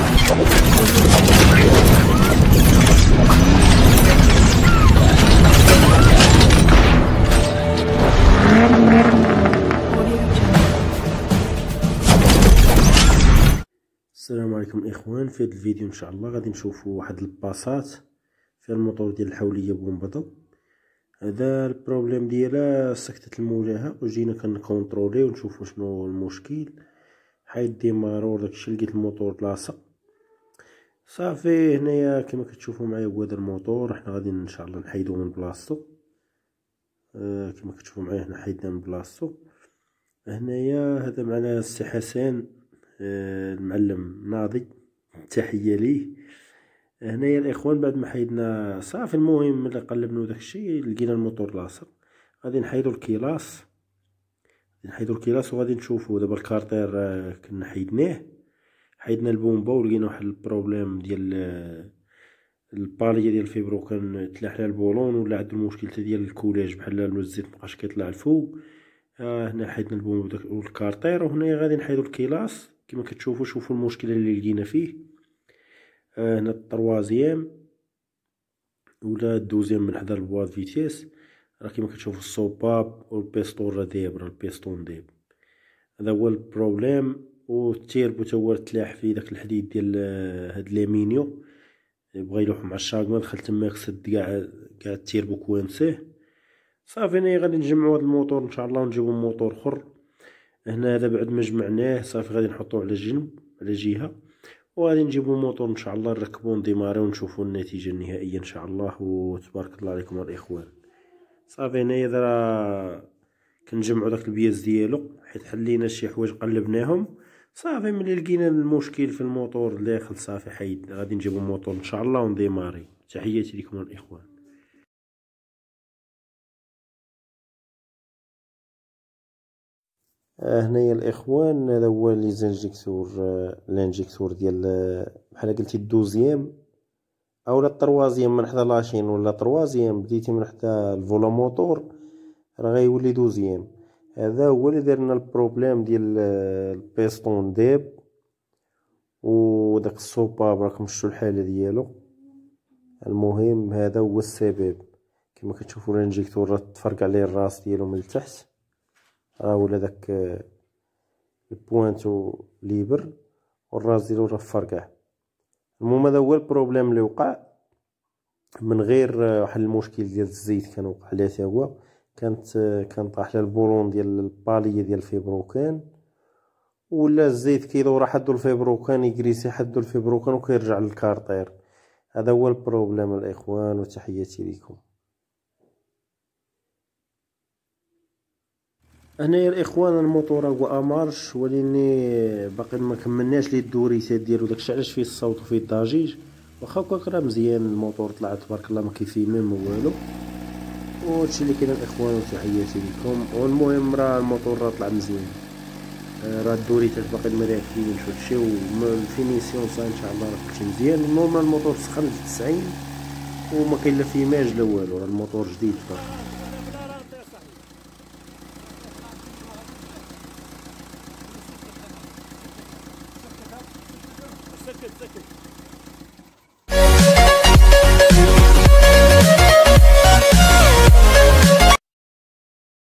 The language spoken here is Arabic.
السلام عليكم اخوان. في هذا الفيديو ان شاء الله غادي نشوفوا واحد الباصات في الموتور ديال الحوليه بومبضو. هذا البروبليم ديالها سكتت الموجهه وجينا كنكونطرولي ونشوفوا شنو المشكل. حيد ديمارو داكشي لقيت الموتور لاصق صافي. هنايا كما كتشوفوا معايا هو هذا الموتور، حنا غادي ان شاء الله نحيدوه من بلاصتو. كما كتشوفوا معايا هنا حيدنا من بلاصتو. هنايا هذا معنا السي حسن المعلم ناضي، تحيه ليه. هنايا الاخوان بعد ما حيدنا صافي، المهم ملي قلبنا داكشي لقينا الموتور لاصق. غادي نحيدو الكيلاس، وغادي نشوفو دابا الكارتير. كنا حيدنا البومبا ولقينا واحد البروبليم ديال الباليه ديال الفيبرو، كان تلاح لها البولون ولا عنده المشكل ديال الكولاج بحال الزيت مبقاش كيطلع الفوق. هنا حيدنا البومبا والكارتير، وهنا غادي نحيدو الكيلاس. كما كتشوفوا شوفوا المشكله اللي لقينا فيه. هنا الطروازيام ولا الدوزيام من حدا البواط فيتيس، راه كما كتشوفوا الصوباب والبيستون راه دايب، راه البيستون دايب. هذا هو البروبليم. والتيربو تا هو تلاح فيه داك الحديد ديال هاد ليمينيو، بغا يلوح مع الشاكما، دخل تما كسد كاع التيربو كوانسيه صافي. هنايا غادي نجمعوا هاد الموتور ان شاء الله ونجيبو موتور اخر. هنا هذا بعد ما جمعناه صافي غادي نحطوه على جنب على جهه، وغادي نجيبو موتور ان شاء الله نركبو نديماريو ونشوفو النتيجه النهائيه ان شاء الله. وتبارك الله عليكم الاخوان. صافي هنايا راه كنجمعو داك البياس ديالو، حيت حلينا شي حوايج قلبناهم صافي. ملي لقينا المشكل في الموتور داخل صافي حيد، غادي نجيبو موتور ان شاء الله ونديماري. تحياتي لكم الاخوان. هنايا الاخوان هذا هو الانجيكتور ديال بحال قلتي الدوزيام اولا الطروازيام من حدا لاشين، ولا طروازيام بديتي من حدا الفولا موتور راه غيولي دوزيام. هذا هو اللي دارنا البروبليم ديال البيستون ديب، وداك الصوباب راكم شفتوا الحاله ديالو. المهم هذا هو السبب. كما كتشوفوا الانجيكتور راه تفرق عليه الراس ديالو من التحت، راه ولا داك البوانتو ليبر والراس ديالو راه فرقع. المهم هذا هو البروبليم اللي وقع، من غير واحد المشكل ديال الزيت كان وقع عليه حتى هو. كان طاح له البولون ديال الباليه ديال الفيبروكان، ولا الزيت كيدور حدو الفيبروكان يجريسي حدو الفيبروكان وكيرجع للكارطير. هذا هو البروبليم الاخوان، وتحياتي لكم. هنايا الاخوان الموتور هو امارش، ولكني باقي ما كملناش ليه الدوريتات ديالو، داكشي علاش فيه الصوت وفيه الضجيج. واخا هكاك راه مزيان الموتور طلع تبارك الله، ما كيفيه ميم والو. وهادشي اللي كاين الاخوان، وتحياتي لكم. والمهم راه الموتور راه طلع مزيان، راه الدوريتات باقي ما داكينش وهادشي، والفينيسيون صا ان شاء الله راه كلشي مزيان. المهم الموتور سخن ل 90 وما كاين لا فيماج لا والو، راه الموتور جديد تبارك الله. سكت